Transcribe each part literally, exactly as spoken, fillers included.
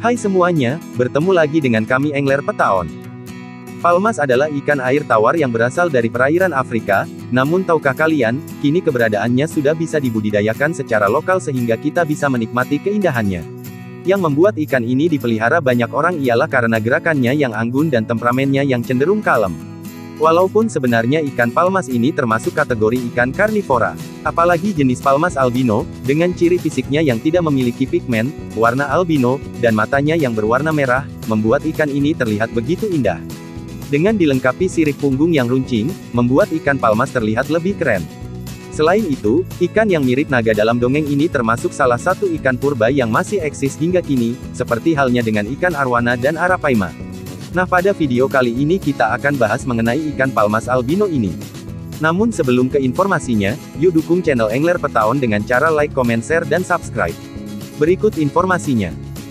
Hai semuanya, bertemu lagi dengan kami Angler Petaon. Palmas adalah ikan air tawar yang berasal dari perairan Afrika, namun tahukah kalian, kini keberadaannya sudah bisa dibudidayakan secara lokal sehingga kita bisa menikmati keindahannya. Yang membuat ikan ini dipelihara banyak orang ialah karena gerakannya yang anggun dan temperamennya yang cenderung kalem. Walaupun sebenarnya ikan palmas ini termasuk kategori ikan karnivora. Apalagi jenis palmas albino, dengan ciri fisiknya yang tidak memiliki pigmen, warna albino, dan matanya yang berwarna merah, membuat ikan ini terlihat begitu indah. Dengan dilengkapi sirip punggung yang runcing, membuat ikan palmas terlihat lebih keren. Selain itu, ikan yang mirip naga dalam dongeng ini termasuk salah satu ikan purba yang masih eksis hingga kini, seperti halnya dengan ikan arwana dan arapaima. Nah, pada video kali ini kita akan bahas mengenai ikan palmas albino ini. Namun sebelum ke informasinya, yuk dukung channel Angler Petaon dengan cara like, comment, share, dan subscribe. Berikut informasinya.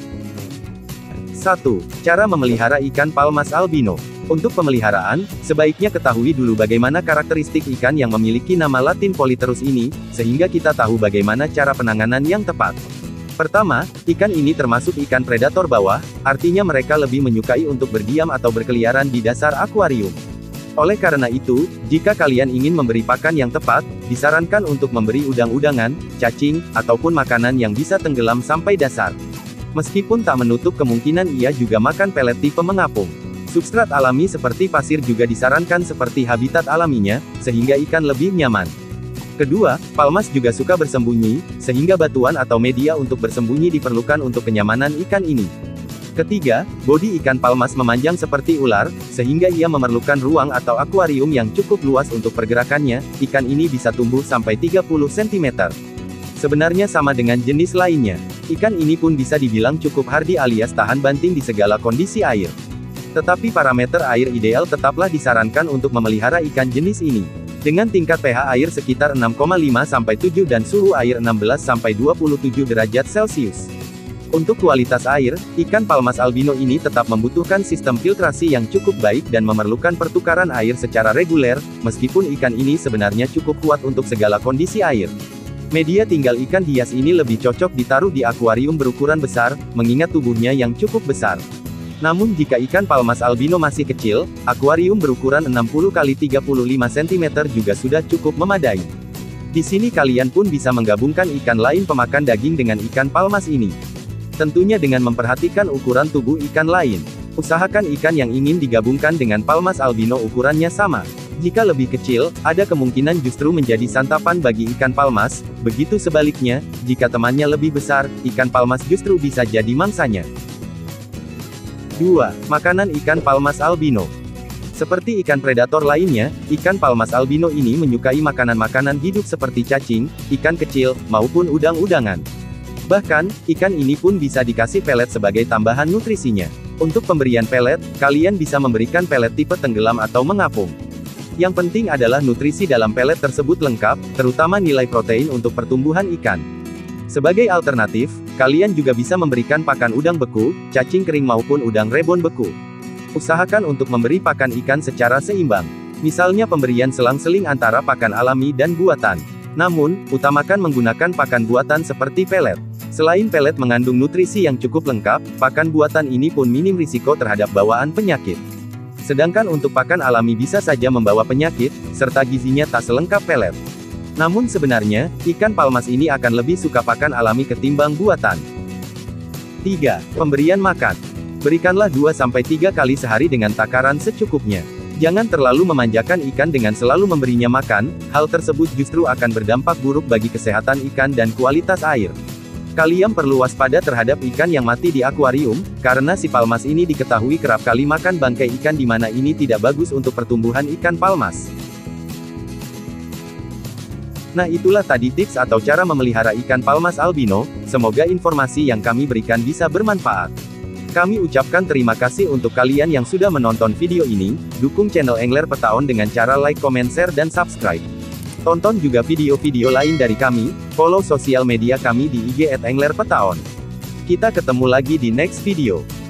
satu. Cara memelihara ikan palmas albino. Untuk pemeliharaan, sebaiknya ketahui dulu bagaimana karakteristik ikan yang memiliki nama Latin Polypterus ini, sehingga kita tahu bagaimana cara penanganan yang tepat. Pertama, ikan ini termasuk ikan predator bawah, artinya mereka lebih menyukai untuk berdiam atau berkeliaran di dasar akuarium. Oleh karena itu, jika kalian ingin memberi pakan yang tepat, disarankan untuk memberi udang-udangan, cacing, ataupun makanan yang bisa tenggelam sampai dasar. Meskipun tak menutup kemungkinan ia juga makan pelet tipe mengapung. Substrat alami seperti pasir juga disarankan seperti habitat alaminya, sehingga ikan lebih nyaman. Kedua, palmas juga suka bersembunyi, sehingga batuan atau media untuk bersembunyi diperlukan untuk kenyamanan ikan ini. Ketiga, bodi ikan palmas memanjang seperti ular, sehingga ia memerlukan ruang atau akuarium yang cukup luas untuk pergerakannya. Ikan ini bisa tumbuh sampai tiga puluh sentimeter. Sebenarnya sama dengan jenis lainnya. Ikan ini pun bisa dibilang cukup hardi alias tahan banting di segala kondisi air. Tetapi parameter air ideal tetaplah disarankan untuk memelihara ikan jenis ini. Dengan tingkat pH air sekitar enam koma lima sampai tujuh dan suhu air enam belas sampai dua puluh tujuh derajat Celcius. Untuk kualitas air, ikan palmas albino ini tetap membutuhkan sistem filtrasi yang cukup baik dan memerlukan pertukaran air secara reguler, meskipun ikan ini sebenarnya cukup kuat untuk segala kondisi air. Media tinggal ikan hias ini lebih cocok ditaruh di akuarium berukuran besar, mengingat tubuhnya yang cukup besar. Namun jika ikan palmas albino masih kecil, akuarium berukuran enam puluh kali tiga puluh lima sentimeter juga sudah cukup memadai. Di sini kalian pun bisa menggabungkan ikan lain pemakan daging dengan ikan palmas ini. Tentunya dengan memperhatikan ukuran tubuh ikan lain. Usahakan ikan yang ingin digabungkan dengan palmas albino ukurannya sama. Jika lebih kecil, ada kemungkinan justru menjadi santapan bagi ikan palmas, begitu sebaliknya, jika temannya lebih besar, ikan palmas justru bisa jadi mangsanya. dua. Makanan ikan palmas albino. Seperti ikan predator lainnya, ikan palmas albino ini menyukai makanan-makanan hidup seperti cacing, ikan kecil, maupun udang-udangan. Bahkan, ikan ini pun bisa dikasih pelet sebagai tambahan nutrisinya. Untuk pemberian pelet, kalian bisa memberikan pelet tipe tenggelam atau mengapung. Yang penting adalah nutrisi dalam pelet tersebut lengkap, terutama nilai protein untuk pertumbuhan ikan. Sebagai alternatif, kalian juga bisa memberikan pakan udang beku, cacing kering maupun udang rebon beku. Usahakan untuk memberi pakan ikan secara seimbang. Misalnya pemberian selang-seling antara pakan alami dan buatan. Namun, utamakan menggunakan pakan buatan seperti pelet. Selain pelet mengandung nutrisi yang cukup lengkap, pakan buatan ini pun minim risiko terhadap bawaan penyakit. Sedangkan untuk pakan alami bisa saja membawa penyakit, serta gizinya tak selengkap pelet. Namun sebenarnya, ikan palmas ini akan lebih suka pakan alami ketimbang buatan. tiga. Pemberian makan. Berikanlah dua sampai tiga kali sehari dengan takaran secukupnya. Jangan terlalu memanjakan ikan dengan selalu memberinya makan, hal tersebut justru akan berdampak buruk bagi kesehatan ikan dan kualitas air. Kalian perlu waspada terhadap ikan yang mati di akuarium, karena si palmas ini diketahui kerap kali makan bangkai ikan di mana ini tidak bagus untuk pertumbuhan ikan palmas. Nah, itulah tadi tips atau cara memelihara ikan palmas albino, semoga informasi yang kami berikan bisa bermanfaat. Kami ucapkan terima kasih untuk kalian yang sudah menonton video ini, dukung channel Angler Petaon dengan cara like, comment, share, dan subscribe. Tonton juga video-video lain dari kami, follow sosial media kami di I G at Angler Petaon. Kita ketemu lagi di next video.